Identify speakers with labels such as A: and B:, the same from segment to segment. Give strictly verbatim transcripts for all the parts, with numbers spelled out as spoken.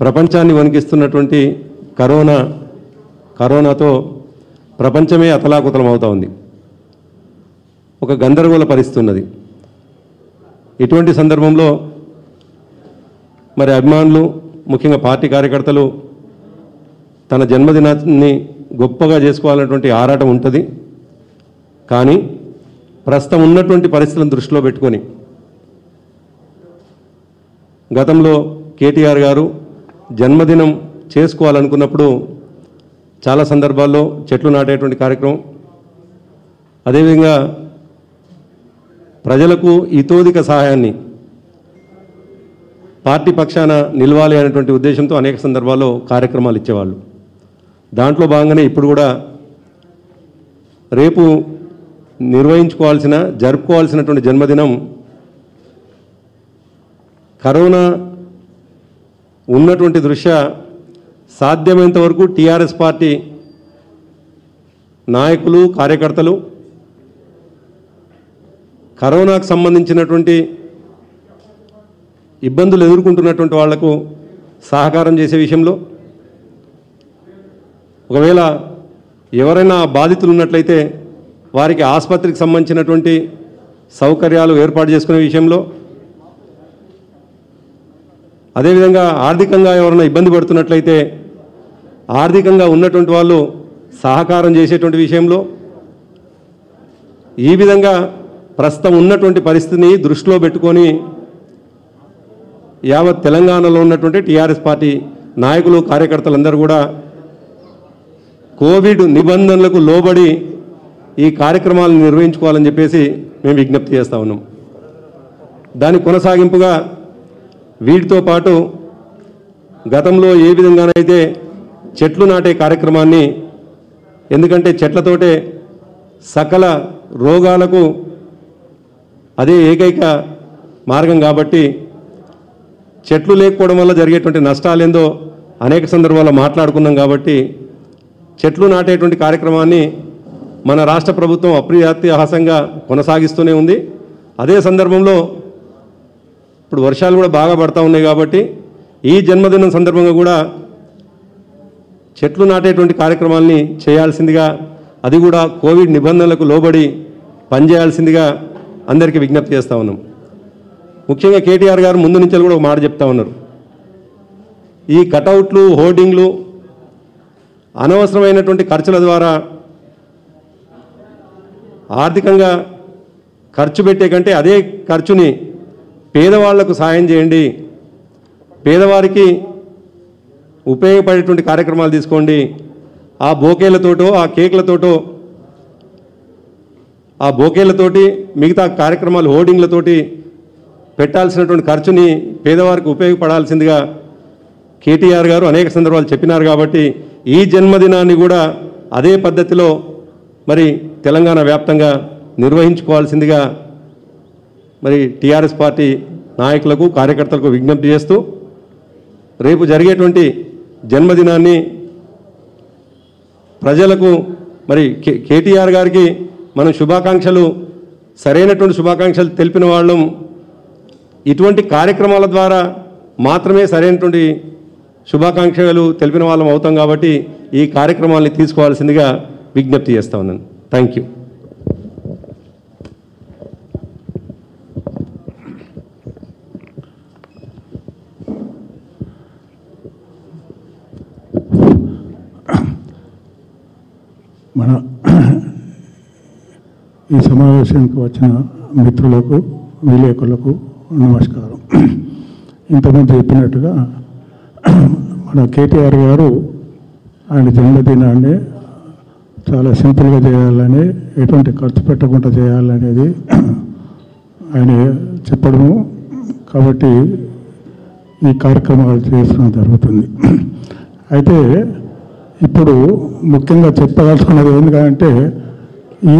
A: ప్రపంచాన్ని వణికిస్తున్నటువంటి కరోనా కరోనాతో ప్రపంచమే అతలాకుతలం అవుతా ఉంది. ఒక గందరగోళ పరిస్థితి ఉన్నది. ఇటువంటి సందర్భంలో మరి అభిమానులు, ముఖ్యంగా పార్టీ కార్యకర్తలు తన జన్మదినాన్ని గొప్పగా చేసుకోవాలన్నటువంటి ఆరాటం ఉంటుంది. కానీ ప్రస్తుతం ఉన్నటువంటి పరిస్థితులను దృష్టిలో పెట్టుకొని గతంలో కేటీఆర్ గారు జన్మదినం చేసుకోవాలనుకున్నప్పుడు చాలా సందర్భాల్లో చెట్లు నాటేటువంటి కార్యక్రమం, అదేవిధంగా ప్రజలకు ఇతోధిక సహాయాన్ని పార్టీ పక్షాన నిలవాలి అనేటువంటి ఉద్దేశంతో అనేక సందర్భాల్లో కార్యక్రమాలు ఇచ్చేవాళ్ళు. దాంట్లో భాగంగానే ఇప్పుడు కూడా రేపు నిర్వహించుకోవాల్సిన జరుపుకోవాల్సినటువంటి జన్మదినం కరోనా ఉన్నటువంటి దృష్ట్యా సాధ్యమైనంత వరకు టీఆర్ఎస్ పార్టీ నాయకులు, కార్యకర్తలు కరోనాకు సంబంధించినటువంటి ఇబ్బందులు ఎదుర్కొంటున్నటువంటి వాళ్లకు సహకారం చేసే విషయంలో, ఒకవేళ ఎవరైనా బాధితులు ఉన్నట్లయితే వారికి ఆసుపత్రికి సంబంధించినటువంటి సౌకర్యాలు ఏర్పాటు చేసుకునే విషయంలో, అదేవిధంగా ఆర్థికంగా ఎవరైనా ఇబ్బంది పడుతున్నట్లయితే ఆర్థికంగా ఉన్నటువంటి వాళ్ళు సహకారం చేసేటువంటి విషయంలో, ఈ విధంగా ప్రస్తుతం ఉన్నటువంటి పరిస్థితిని దృష్టిలో పెట్టుకొని యావత్ తెలంగాణలో ఉన్నటువంటి టీఆర్ఎస్ పార్టీ నాయకులు, కార్యకర్తలందరూ కూడా కోవిడ్ నిబంధనలకు లోబడి ఈ కార్యక్రమాలను నిర్వహించుకోవాలని చెప్పేసి మేము విజ్ఞప్తి చేస్తూ ఉన్నాం. దాని కొనసాగింపుగా వీటితో పాటు గతంలో ఏ విధంగానైతే చెట్లు నాటే కార్యక్రమాన్ని, ఎందుకంటే చెట్లతోటే సకల రోగాలకు అదే ఏకైక మార్గం కాబట్టి చెట్లు లేకపోవడం వల్ల జరిగేటువంటి నష్టాలేందో అనేక సందర్భాల్లో మాట్లాడుకున్నాం. కాబట్టి చెట్లు నాటేటువంటి కార్యక్రమాన్ని మన రాష్ట్ర ప్రభుత్వం అప్రయాత్యాహాసంగా కొనసాగిస్తూనే ఉంది. అదే సందర్భంలో ఇప్పుడు వర్షాలు కూడా బాగా పడతా ఉన్నాయి కాబట్టి ఈ జన్మదినం సందర్భంగా కూడా చెట్లు నాటేటువంటి కార్యక్రమాల్ని చేయాల్సిందిగా, అది కూడా కోవిడ్ నిబంధనలకు లోబడి పనిచేయాల్సిందిగా అందరికీ విజ్ఞప్తి చేస్తూ ఉన్నాం. ముఖ్యంగా కేటీఆర్ గారు ముందు నుంచి కూడా ఒక మాట చెప్తా ఉన్నారు. ఈ కటౌట్లు, హోర్డింగ్లు, అనవసరమైనటువంటి ఖర్చుల ద్వారా ఆర్థికంగా ఖర్చు పెట్టే కంటే అదే ఖర్చుని పేదవాళ్లకు సాయం చేయండి, పేదవారికి ఉపయోగపడేటువంటి కార్యక్రమాలు తీసుకోండి. ఆ బోకేలతోటో, ఆ కేకులతోటో, ఆ బోకేలతోటి మిగతా కార్యక్రమాలు హోర్డింగ్లతోటి పెట్టాల్సినటువంటి ఖర్చుని పేదవారికి ఉపయోగపడాల్సిందిగా కేటీఆర్ గారు అనేక సందర్భాలు చెప్పినారు. కాబట్టి ఈ జన్మదినాన్ని కూడా అదే పద్ధతిలో మరి తెలంగాణ వ్యాప్తంగా నిర్వహించుకోవాల్సిందిగా మరి టీఆర్ఎస్ పార్టీ నాయకులకు, కార్యకర్తలకు విజ్ఞప్తి చేస్తూ రేపు జరిగేటువంటి జన్మదినాన్ని ప్రజలకు మరి కేటీఆర్ గారికి మనం శుభాకాంక్షలు, సరైనటువంటి శుభాకాంక్షలు తెలిపిన వాళ్ళం ఇటువంటి కార్యక్రమాల ద్వారా మాత్రమే సరైనటువంటి శుభాకాంక్షలు తెలిపిన వాళ్ళం అవుతాం. కాబట్టి ఈ కార్యక్రమాల్ని తీసుకోవాల్సిందిగా విజ్ఞప్తి చేస్తా ఉన్నాను. Thank you.
B: మన ఈ సమావేశానికి వచ్చిన మిత్రులకు, విలేకరులకు నమస్కారం. ఇంతకుముందు చెప్పినట్టుగా మన కేటీఆర్ గారు ఆయన జన్మదినాన్ని చాలా సింపుల్గా చేయాలని, ఎటువంటి ఖర్చు పెట్టకుండా చేయాలనేది ఆయన చెప్పడము. కాబట్టి ఈ కార్యక్రమాలు చేయడం జరుగుతుంది. అయితే ఇప్పుడు ముఖ్యంగా చెప్పగలుగుతున్నది ఎందుకంటే ఈ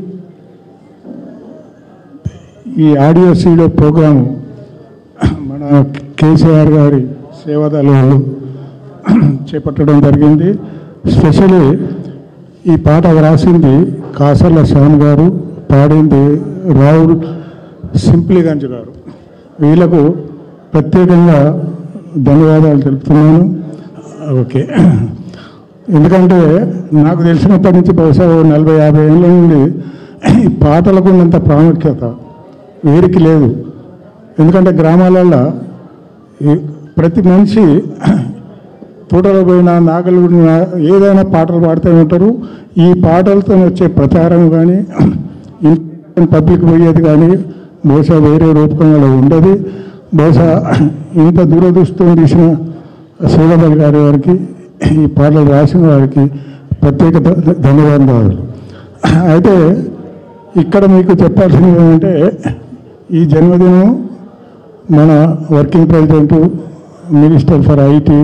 B: ఈ ఆడియో సీడియో ప్రోగ్రాము మన కేసీఆర్ గారి సేవాదళాలు చేపట్టడం జరిగింది. స్పెషల్లీ ఈ పాట రాసింది కాసర్ల శ్యామ్ గారు, పాడింది రాహుల్ సింప్లిగంజ్ గారు. వీళ్ళకు ప్రత్యేకంగా ధన్యవాదాలు తెలుపుతున్నాను. ఓకే, ఎందుకంటే నాకు తెలిసినప్పటి నుంచి బహుశా నలభై యాభై ఏళ్ళ నుండి ఈ పాటలకు ఉన్నంత ప్రాముఖ్యత వీరికి లేదు. ఎందుకంటే గ్రామాలలో ప్రతి మనిషి తోటలో పోయినా నాగలు ఏదైనా పాటలు పాడుతూ ఉంటారు. ఈ పాటలతో వచ్చే ప్రచారం కానీ పబ్లిక్ పోయేది కానీ బహుశా వేరే రూపకంగా ఉండదు. బహుశా ఇంత దూరదృష్టితో తీసిన శ్రీధర్ గారి వారికి, ఈ పాటలు రాసిన వారికి ప్రత్యేక ధన్యవాదాలు. అయితే ఇక్కడ మీకు చెప్పాల్సింది ఏంటంటే ఈ జన్మదినం మన working president, minister for IT,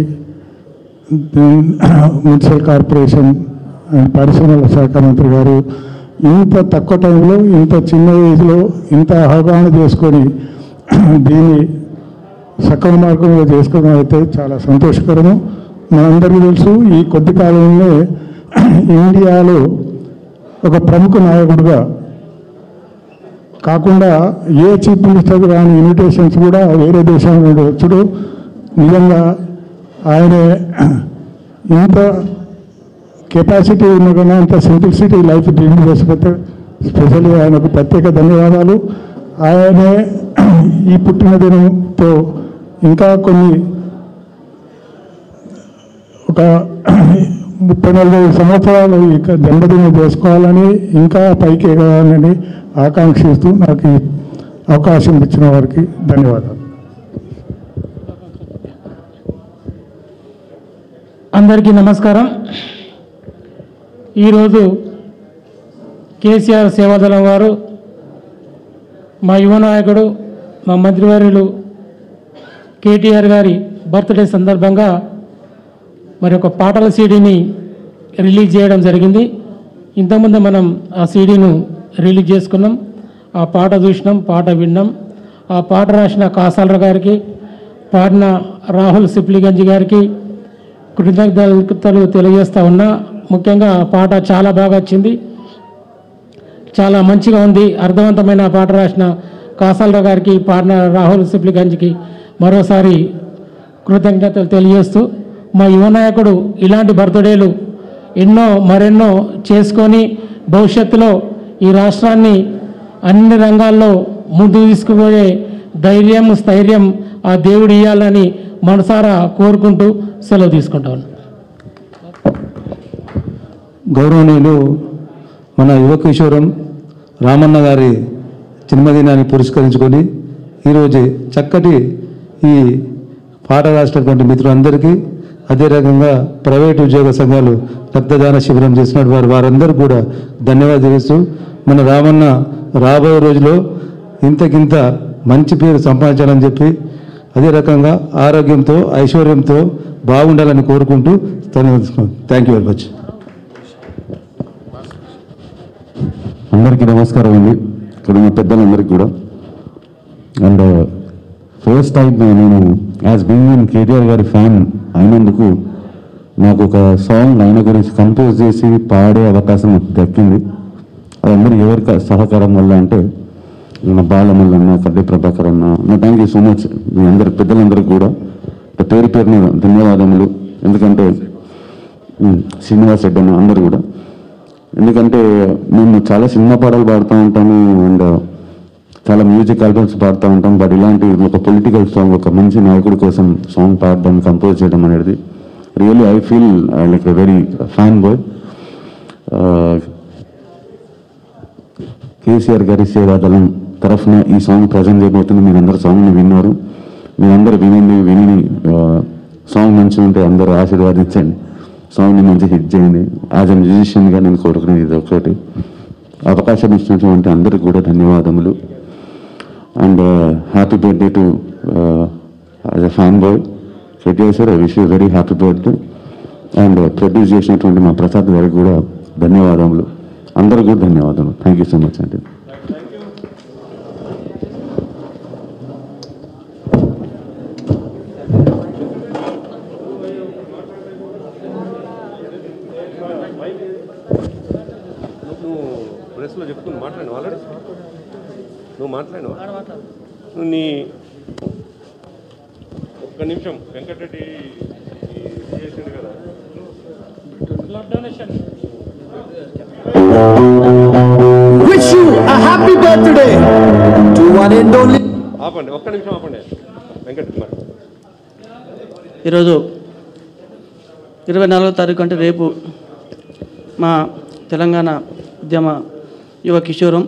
B: municipal corporation and పరిశ్రమల శాఖ మంత్రి గారు ఇంత తక్కువ టైంలో ఇంత చిన్న ఏజ్లో ఇంత అవగాహన చేసుకొని దీన్ని సక్రమ మార్గంలో చేసుకోవడం అయితే చాలా సంతోషకరము. మనందరికీ తెలుసు ఈ కొద్ది కాలంలో ఇండియాలో ఒక ప్రముఖ నాయకుడిగా కాకుండా ఏ చీఫ్ మినిస్టర్ రాని ఇన్విటేషన్స్ కూడా వేరే దేశం నుండి వచ్చుడు నిజంగా ఆయన ఇంత కెపాసిటీ ఉన్న కన్నా ఇంత సింప్లిసిటీ లైఫ్ డ్రీమ్ చేసిపోతే స్పెషల్లీ ఆయనకు ప్రత్యేక ధన్యవాదాలు. ఆయనే ఈ పుట్టినదినంతో ఇంకా కొన్ని ఒక ముప్పై నలభై సంవత్సరాలు ఇక జన్మదినం చేసుకోవాలని ఇంకా పైకి ఎగవాలని ఆకాంక్షిస్తూ నాకు ఈ అవకాశం ఇచ్చిన వారికి ధన్యవాదాలు.
C: అందరికీ నమస్కారం. ఈరోజు కేసీఆర్ సేవాదళం వారు మా యువ నాయకుడు మా మంత్రివర్యులు కేటీఆర్ గారి బర్త్డే సందర్భంగా మరి ఒక పాటల సీడీని రిలీజ్ చేయడం జరిగింది. ఇంతకుముందు మనం ఆ సీడీను రిలీజ్ చేసుకున్నాం, ఆ పాట చూసినాం, పాట విన్నాం. ఆ పాట రాసిన కాసాల గారికి, పాడిన రాహుల్ సిప్లిగంజ్ గారికి కృతజ్ఞతలు తెలియజేస్తూ ఉన్నా. ముఖ్యంగా పాట చాలా బాగా వచ్చింది, చాలా మంచిగా ఉంది, అర్థవంతమైన పాట రాసిన కాసాల గారికి, పాడిన రాహుల్ సిప్లిగంజ్కి మరోసారి కృతజ్ఞతలు తెలియజేస్తూ మా యువ నాయకుడు ఇలాంటి బర్త్డేలు ఎన్నో మరెన్నో చేసుకొని భవిష్యత్తులో ఈ రాష్ట్రాన్ని అన్ని రంగాల్లో ముందుకు తీసుకుపోయే ధైర్యం స్థైర్యం ఆ దేవుడు ఇవ్వాలని మనసారా కోరుకుంటూ సెలవు తీసుకుంటాను.
D: గౌరవనీయులు మన యువ కిషోరం రామన్న గారి జన్మదినాన్ని పురస్కరించుకొని ఈరోజు చక్కటి ఈ పాట రాసినటువంటి మిత్రులందరికీ, అదే రకంగా ప్రైవేట్ ఉద్యోగ సంఘాలు రక్తదాన శిబిరం చేసినట్టు వారు వారందరూ కూడా ధన్యవాదాలు తెలుస్తూ మన రామన్న రాబోయే రోజులో ఇంతకింత మంచి పేరు సంపాదించాలని చెప్పి అదే రకంగా ఆరోగ్యంతో ఐశ్వర్యంతో బాగుండాలని కోరుకుంటూ ధన్యవాదాలు. Thank you very much.
E: అందరికీ నమస్కారం అండి, ఇక్కడ ఉన్న పెద్దలందరికీ కూడా. అండ్ ఫస్ట్ టైం నేను యాజ్ బీయింగ్ కేటీఆర్ గారి ఫ్యాన్ అయినందుకు నాకు ఒక సాంగ్ ఆయన గురించి కంపోజ్ చేసి పాడే అవకాశం దక్కింది. అది అందరూ ఎవరి సహకారం వల్ల అంటే నా బాలమల్ల అన్న, కడ్డే ప్రభాకర్ అన్న, నా థ్యాంక్ యూ సో మచ్. మీ అందరి పెద్దలందరికీ కూడా పేరు పేరున ధన్యవాదములు. ఎందుకంటే శ్రీనివాస్ రెడ్డి అన్న అందరూ కూడా, ఎందుకంటే మేము చాలా సినిమా పాటలు పాడుతూ ఉంటాము అండ్ చాలా మ్యూజిక్ ఆల్బమ్స్ పాడుతూ ఉంటాం. బట్ ఇలాంటి ఒక పొలిటికల్ సాంగ్, ఒక మంచి నాయకుడి కోసం సాంగ్ పాడడం, కంపోజ్ చేయడం అనేది really I feel like a very fan boy. KCR గారి సేవాదళం తరఫున ఈ సాంగ్ ప్రజెంట్ చేయబోతుంది. మీరందరూ సాంగ్ని విన్నారు, మీరందరూ వినండి. విని సాంగ్ మంచిగా ఉంటే అందరూ ఆశీర్వాదించండి, సాంగ్ని మంచి హిట్ చేయండి. యాజ్ ఎ మ్యూజిషియన్గా నేను కోరుకునేది ఇది ఒకటి. అవకాశం ఇచ్చినటువంటి అందరికీ కూడా ధన్యవాదములు. And happy birthday to as a fan boy KTR sir, I wish you very happy birthday. And produce చేసినటువంటి మా ప్రసాద్ గారికి కూడా ధన్యవాదములు. అందరికీ కూడా ధన్యవాదాలు. థ్యాంక్ యూ సో మచ్ అండి.
A: ప్రెస్లో చెప్పుకుని మాట్లాడినావు ఆల్రెడీ, నువ్వు మాట్లాడినావు నీ ఒక్క నిమిషం వెంకటరెడ్డి చేసిండు కదా.
C: Blood donation.
F: Wish you a happy birthday to one and only.
A: ఆపండి, ఒక్క నిమిషం ఆపండి వెంకట.
G: ఈరోజు ఇరవై నాలుగో తారీఖు అంటే రేపు మా తెలంగాణ ఉద్యమ యువ కిషోరం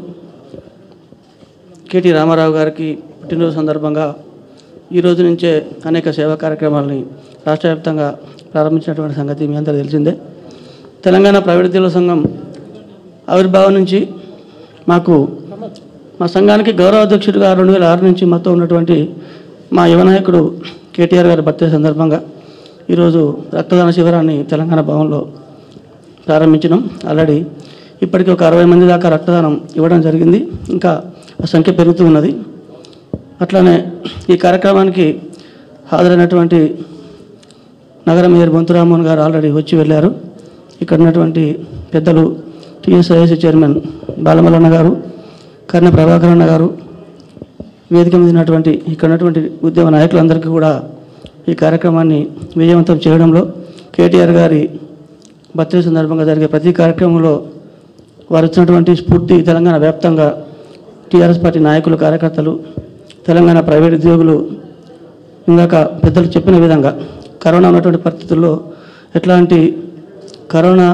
G: కేటీ రామారావు గారికి పుట్టినరోజు సందర్భంగా ఈరోజు నుంచే అనేక సేవా కార్యక్రమాలని రాష్ట్ర వ్యాప్తంగా ప్రారంభించినటువంటి సంగతి మీ అందరూ తెలిసిందే. తెలంగాణ ప్రైవేట్ ఉద్యోగుల సంఘం ఆవిర్భావం నుంచి మాకు మా సంఘానికి గౌరవ అధ్యక్షుడిగా రెండు వేల ఆరు నుంచి మాతో ఉన్నటువంటి మా యువ నాయకుడు కేటీఆర్ గారి బర్త్డే సందర్భంగా ఈరోజు రక్తదాన శిబిరాన్ని తెలంగాణ భవన్లో ప్రారంభించినాం. ఆల్రెడీ ఇప్పటికీ ఒక అరవై మంది దాకా రక్తదానం ఇవ్వడం జరిగింది. ఇంకా ఆ సంఖ్య పెరుగుతూ ఉన్నది. అట్లానే ఈ కార్యక్రమానికి హాజరైనటువంటి నగర మేయర్ బొంతురామోహన్ గారు ఆల్రెడీ వచ్చి వెళ్ళారు. ఇక్కడ ఉన్నటువంటి పెద్దలు టీఎస్ఐఎస్సి చైర్మన్ బాలమల్లన్న గారు, కర్ణ ప్రభాకర్ అన్న గారు, వేదిక మీద ఉన్నటువంటి ఇక్కడ ఉన్నటువంటి ఉద్యమ నాయకులందరికీ కూడా ఈ కార్యక్రమాన్ని విజయవంతం చేయడంలో కేటీఆర్ గారి బర్త్డే సందర్భంగా జరిగే ప్రతి కార్యక్రమంలో వారు ఇచ్చినటువంటి స్ఫూర్తి తెలంగాణ వ్యాప్తంగా టీఆర్ఎస్ పార్టీ నాయకులు, కార్యకర్తలు, తెలంగాణ ప్రైవేట్ ఉద్యోగులు ఇందాక పెద్దలు చెప్పిన విధంగా కరోనా ఉన్నటువంటి పరిస్థితుల్లో ఎట్లాంటి కరోనా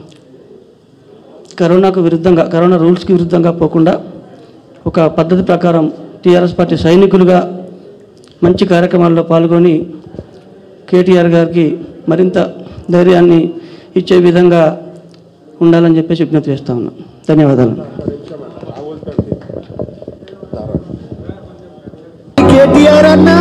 G: కరోనాకు విరుద్ధంగా కరోనా రూల్స్కి విరుద్ధంగా పోకుండా ఒక పద్ధతి ప్రకారం టీఆర్ఎస్ పార్టీ సైనికులుగా మంచి కార్యక్రమాల్లో పాల్గొని కేటీఆర్ గారికి మరింత ధైర్యాన్ని ఇచ్చే విధంగా ఉండాలని చెప్పేసి విజ్ఞప్తి చేస్తా ఉన్నాం. ధన్యవాదాలు.
F: కేటీఆర్ అన్నా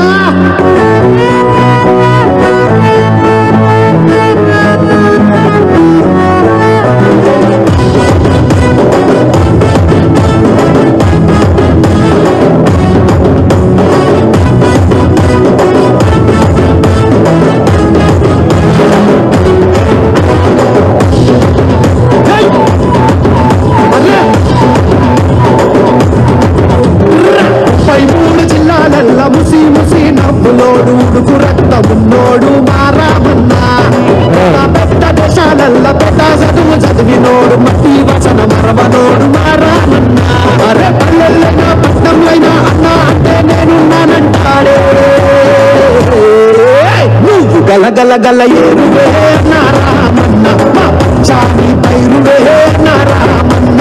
F: గల గల ఏరువే నారామన్న మా పంచాని పైరువే నారామన్న